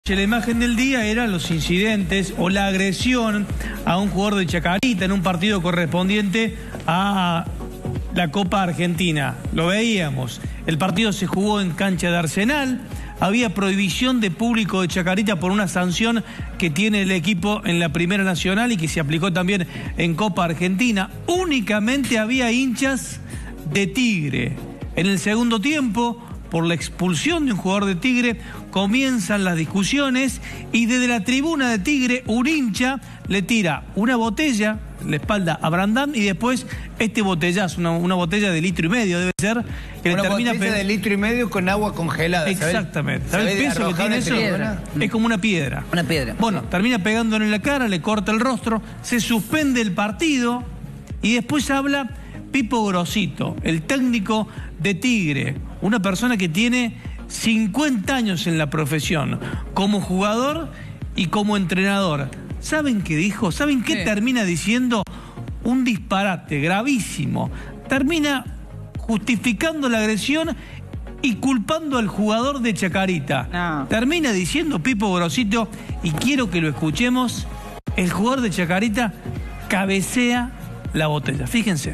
La imagen del día era los incidentes o la agresión a un jugador de Chacarita en un partido correspondiente a la Copa Argentina. Lo veíamos. El partido se jugó en cancha de Arsenal. Había prohibición de público de Chacarita por una sanción que tiene el equipo en la Primera Nacional y que se aplicó también en Copa Argentina. Únicamente había hinchas de Tigre. En el segundo tiempo, por la expulsión de un jugador de Tigre, comienzan las discusiones y desde la tribuna de Tigre un hincha le tira una botella en la espalda a Brandán y después este botellazo, una botella de 1,5 litros debe ser, que una le termina botella de 1,5 litros con agua congelada. Exactamente. ¿Sabes el peso que tiene eso? Piedra. Es como una piedra. Una piedra. Bueno, termina pegándole en la cara, le corta el rostro, se suspende el partido y después habla Pipo Grosito, el técnico de Tigre, una persona que tiene 50 años en la profesión, como jugador y como entrenador. ¿Saben qué dijo? ¿Saben qué termina diciendo? Un disparate gravísimo. Termina justificando la agresión y culpando al jugador de Chacarita. No. Termina diciendo Pipo Grosito, y quiero que lo escuchemos, el jugador de Chacarita cabecea la botella. Fíjense.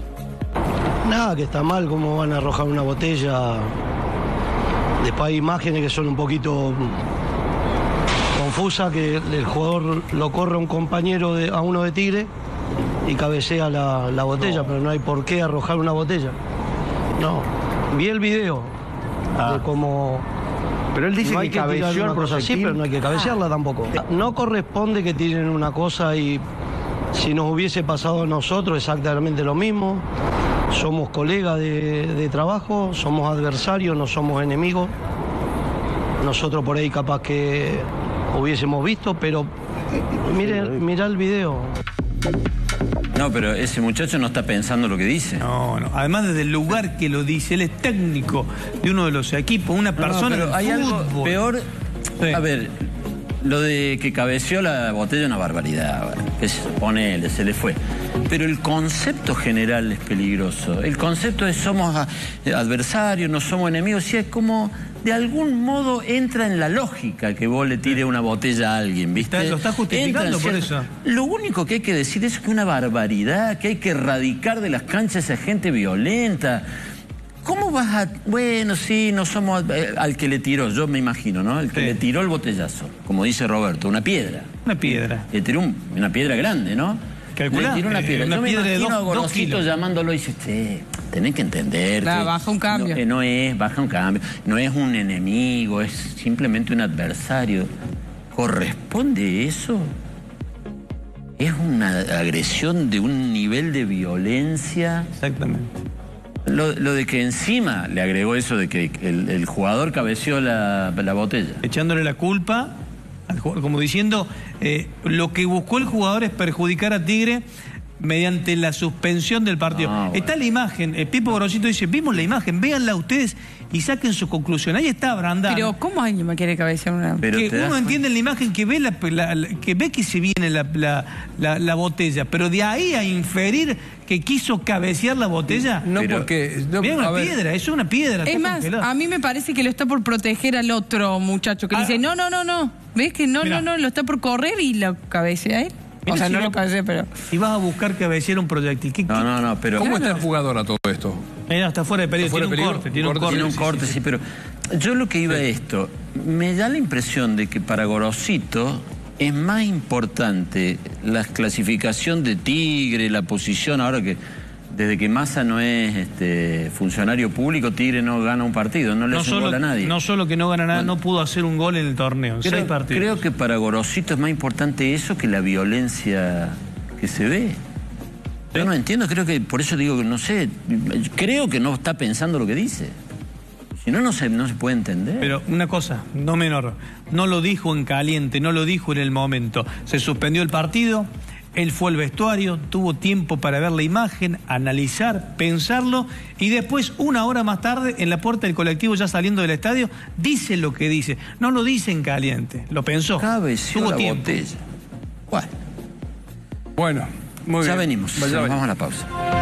Nada, que está mal cómo van a arrojar una botella. Después hay imágenes que son un poquito confusas, que el jugador lo corre a un compañero, a uno de Tigre, y cabecea la botella, pero no hay por qué arrojar una botella. No, vi el video de cómo... Pero él dice no hay que cabeció una el cosa así, proyectil. pero no hay que cabecearla tampoco. No corresponde que tiren una cosa y si nos hubiese pasado a nosotros exactamente lo mismo. Somos colegas de trabajo, somos adversarios, no somos enemigos. Nosotros por ahí capaz que hubiésemos visto, pero mirá el video. No, pero ese muchacho no está pensando lo que dice. No, no. Además, desde el lugar que lo dice, él es técnico de uno de los equipos, una persona pero del hay fútbol. algo peor. Sí. A ver, lo de que cabeció la botella es una barbaridad. Que se supone, se le fue. Pero el concepto general es peligroso. El concepto es somos adversarios, no somos enemigos. Sí, es como de algún modo entra en la lógica que vos le tires una botella a alguien, ¿viste? Lo está justificando por eso. Lo único que hay que decir es que una barbaridad, que hay que erradicar de las canchas a esa gente violenta. ¿Cómo vas a...? Bueno, sí, no somos... al que le tiró, yo me imagino, ¿no? El que le tiró el botellazo, como dice Roberto, una piedra. Una piedra. Le tiró una piedra grande, ¿no? Calculá, le tiró una piedra. una Yo piedra me de imagino a 2 Gorosito kilos. llamándolo y dice, tenés que entender que baja un cambio. baja un cambio. No es un enemigo, es simplemente un adversario. ¿Corresponde eso? Es una agresión de un nivel de violencia. Exactamente. Lo de que encima le agregó eso de que el jugador cabeció la botella. Echándole la culpa al jugador, como diciendo, lo que buscó el jugador es perjudicar a Tigre mediante la suspensión del partido. Ah, bueno. Está la imagen, Pipo Grosito dice, vimos la imagen, véanla ustedes y saquen su conclusión. Ahí está Brandán. Pero ¿cómo alguien me quiere cabecear una? Pero que te das uno entiende en la imagen que ve que ve que se viene la botella, pero de ahí a inferir que quiso cabecear la botella. No, Pero- porque... Vean una piedra, eso es una piedra. Es está más, congelada. a mí me parece que lo está por proteger al otro muchacho que le dice, no. ¿Ves que no, Mirá. lo está por correr y lo cabecea él? Mirá O sea, si no no- lo cabecea, pero... Si vas a buscar cabecear un proyectil, No, pero... ¿Cómo está el jugador a todo esto? Mira, está fuera de peligro, ¿Está fuera tiene de un peligro? corte, tiene un corte. Tiene un corte, sí, pero yo lo que iba a esto, me da la impresión de que para Gorosito es más importante la clasificación de Tigre, la posición, ahora que desde que Massa no es funcionario público, Tigre no gana un partido, no le hace un gol a nadie. No solo que no gana nada, no pudo hacer un gol en el torneo, en 6 partidos. Creo que para Gorosito es más importante eso que la violencia que se ve. Yo no entiendo, creo que, por eso digo que no sé, creo que no está pensando lo que dice. Si no, no se puede entender. Pero una cosa, no menor, no lo dijo en caliente, no lo dijo en el momento. Se suspendió el partido, él fue al vestuario, tuvo tiempo para ver la imagen, analizar, pensarlo, y después, 1 hora más tarde, en la puerta del colectivo, ya saliendo del estadio, dice lo que dice. No lo dice en caliente, lo pensó. Cabeció Tuvo la tiempo. botella. Bueno, muy Ya bien. venimos, Vaya, nos vaya. vamos a la pausa.